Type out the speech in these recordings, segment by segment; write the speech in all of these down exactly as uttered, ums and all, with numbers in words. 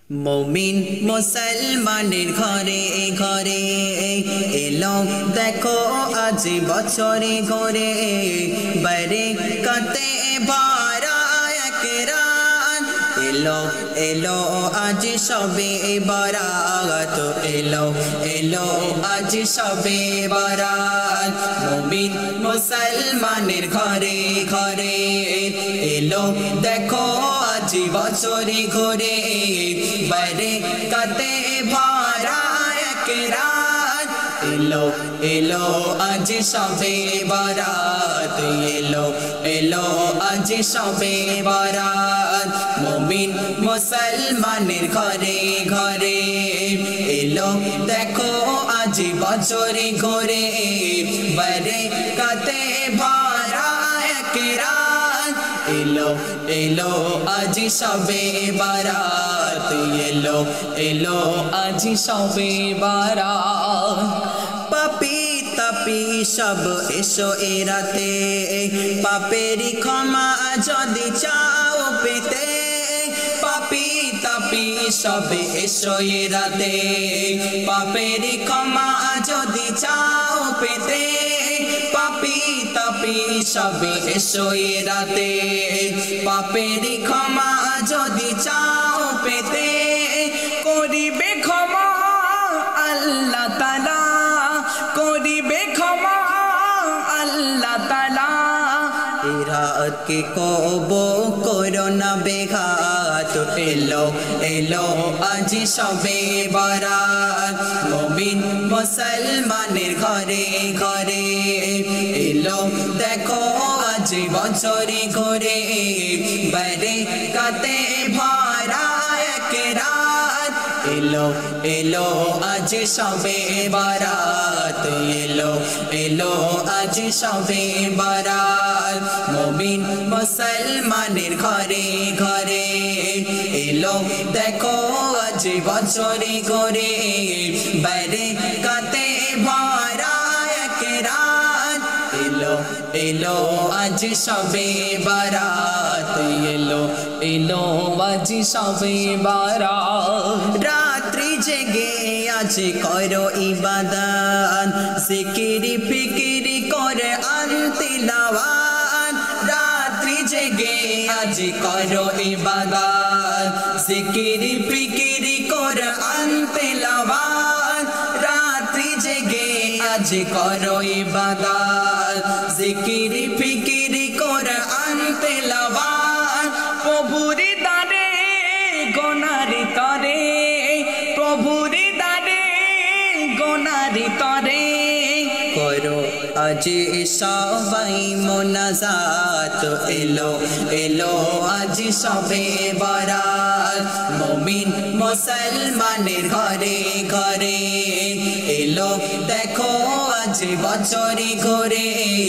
মুমিন মুসলমানের ঘরে ঘরে এলো দেখো আজ বছরে ঘরে বরকতে ভরা এক রাত এলো এলো আজ সবে বরাত এলো এলো আজ সবে বরাত মুমিন মুসলমানের ঘরে ঘরে এলো দেখো আজ বছরে ঘরে বরকতে ভরা এক রাত এলো এলো আজ সবে বরাত এলো এলো আজ সবে বরাত মুমিন মুসলমানের ঘরে ঘরে এলো দেখো আজ বছরে ঘরে বরকতে ভরা এক রাত এলো এলো আজ সবে বরাত এলো এলো আজ সবে বরাত পাপি তাপি সব এসো এ রাতে পাপেরি ক্ষমা যদি চাও পেতে পাপি তাপি সব এসো এ রাতে পাপেরি ক্ষমা যদি চাও পেতে পাপি তাপি সব এসো এ রাতে পাপেরি ক্ষমা যদি চাও পেতে করিবে ক্ষমা আল্লাহ তাআলা করিবে ক্ষমা আল্লাহ তাআলা রাত কে কব করোনা বেঘাত এলো এলো আজ সবে বরাত মুমিন মুসলমানের ঘরে ঘরে এলো দেখো আজ বছরে ঘরে বরকতে ভরা এক রাত এলো এলো আজ সবে বরাত এলো এলো আজ সবে বরাত মুমিন মুসলমানের ঘরে ঘরে এলো দেখো আজ বছরে ঘরে বরকতে ভরা এক রাত এলো এলো আজ সবে বরাত এলো এলো আজ সবে বরাত রাত্রি জেগে আজ করো ইবাদত জিকিরি ফিকিরি করে আনতিলাওয়াত রাত্রি জেগে আজ করো ইবাদত জিকিরি ফিকিরি করে আনতিলাওয়াত রাত্রি জেগে আজ করো ইবাদত জিকিরি ফিকিরি করে আনতিলাওয়াত প্রভুরি দারে গোনারি তরে প্রভুরি দারে গোনারি তরে করো আজ সবাই মোনাজাত এলো এলো আজ সবে বরাত মুমিন মুসলমানের ঘরে ঘরে এলো দেখো আজ বছরে ঘরে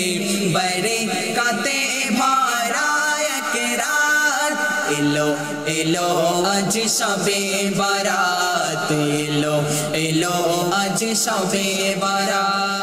বরকতে ভরা এক রাত এলো এলো আজ সবে বরাত এলো এলো আজ সবে বরাত।